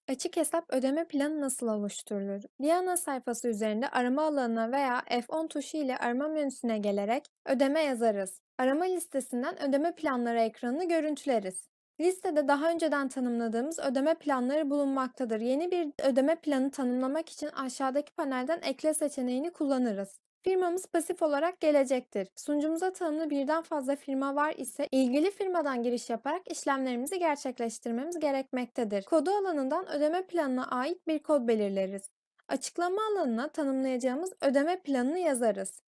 Açık hesap ödeme planı nasıl oluşturulur? Bir ana sayfası üzerinde arama alanına veya F10 tuşu ile arama menüsüne gelerek ödeme yazarız. Arama listesinden ödeme planları ekranını görüntüleriz. Listede daha önceden tanımladığımız ödeme planları bulunmaktadır. Yeni bir ödeme planı tanımlamak için aşağıdaki panelden ekle seçeneğini kullanırız. Firmamız pasif olarak gelecektir. Sunucumuza tanımlı birden fazla firma var ise ilgili firmadan giriş yaparak işlemlerimizi gerçekleştirmemiz gerekmektedir. Kodu alanından ödeme planına ait bir kod belirleriz. Açıklama alanına tanımlayacağımız ödeme planını yazarız.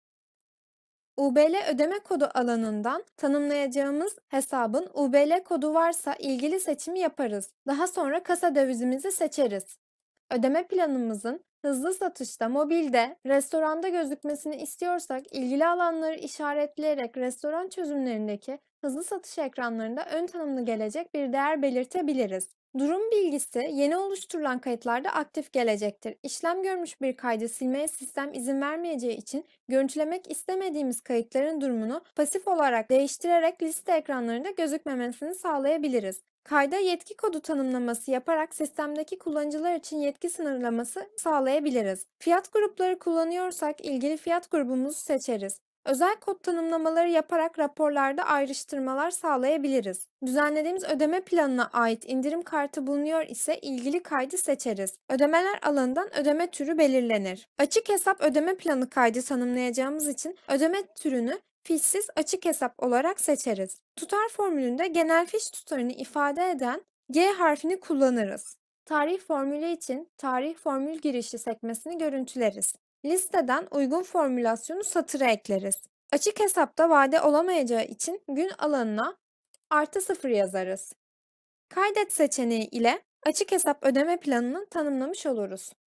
UBL ödeme kodu alanından tanımlayacağımız hesabın UBL kodu varsa ilgili seçimi yaparız. Daha sonra kasa dövizimizi seçeriz. Ödeme planımızın hızlı satışta, mobilde, restoranda gözükmesini istiyorsak ilgili alanları işaretleyerek restoran çözümlerindeki hızlı satış ekranlarında ön tanımlı gelecek bir değer belirtebiliriz. Durum bilgisi yeni oluşturulan kayıtlarda aktif gelecektir. İşlem görmüş bir kaydı silmeye sistem izin vermeyeceği için görüntülemek istemediğimiz kayıtların durumunu pasif olarak değiştirerek liste ekranlarında gözükmemesini sağlayabiliriz. Kayda yetki kodu tanımlaması yaparak sistemdeki kullanıcılar için yetki sınırlaması sağlayabiliriz. Fiyat grupları kullanıyorsak ilgili fiyat grubumuzu seçeriz. Özel kod tanımlamaları yaparak raporlarda ayrıştırmalar sağlayabiliriz. Düzenlediğimiz ödeme planına ait indirim kartı bulunuyor ise ilgili kaydı seçeriz. Ödemeler alanından ödeme türü belirlenir. Açık hesap ödeme planı kaydı tanımlayacağımız için ödeme türünü fişsiz açık hesap olarak seçeriz. Tutar formülünde genel fiş tutarını ifade eden G harfini kullanırız. Tarih formülü için tarih formül girişi sekmesini görüntüleriz. Listeden uygun formülasyonu satıra ekleriz. Açık hesapta vade olamayacağı için gün alanına +0 yazarız. Kaydet seçeneği ile açık hesap ödeme planını tanımlamış oluruz.